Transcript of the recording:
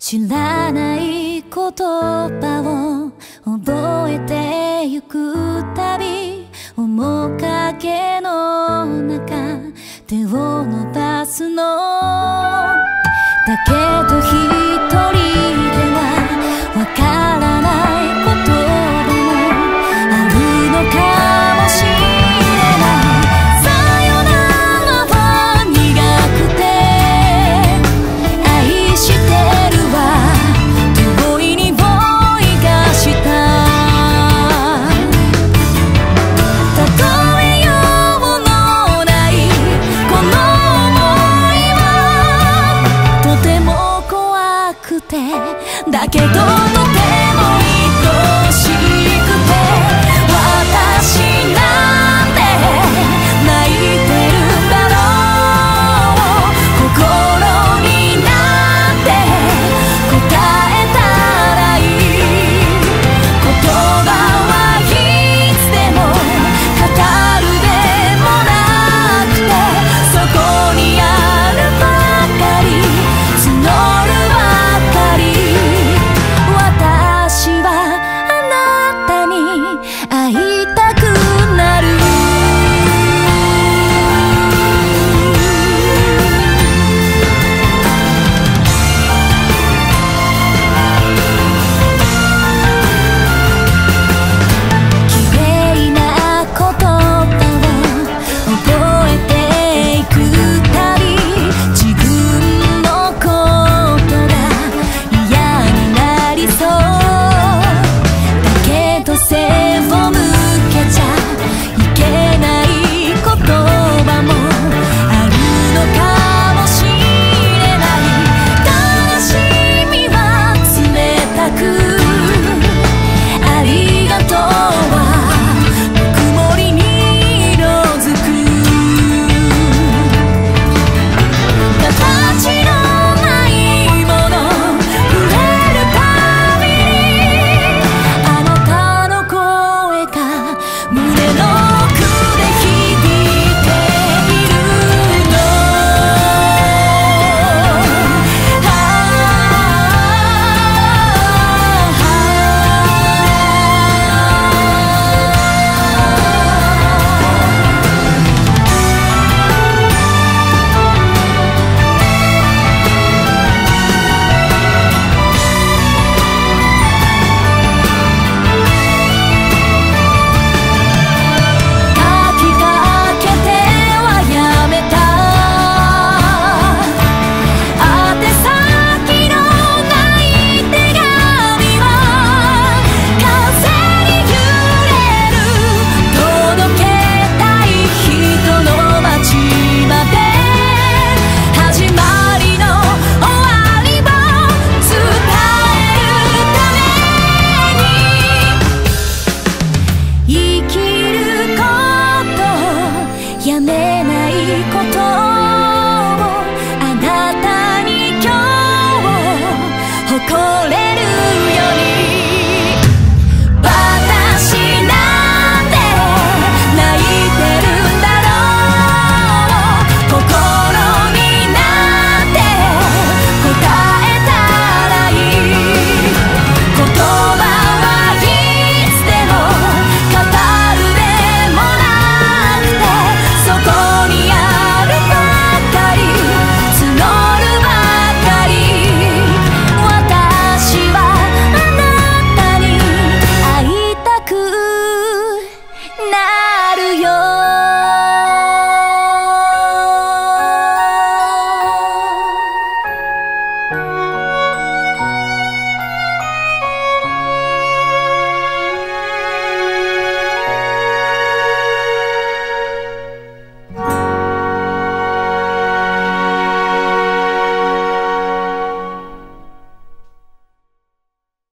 知らない言葉を覚えてゆくたび、面影の中手を伸ばすの。だけど一人ではわからないこともあるのかもしれない。さよならは苦くて愛してるわ、遠い匂いがした。例えようのないこの想いはとても怖くて、だけどとて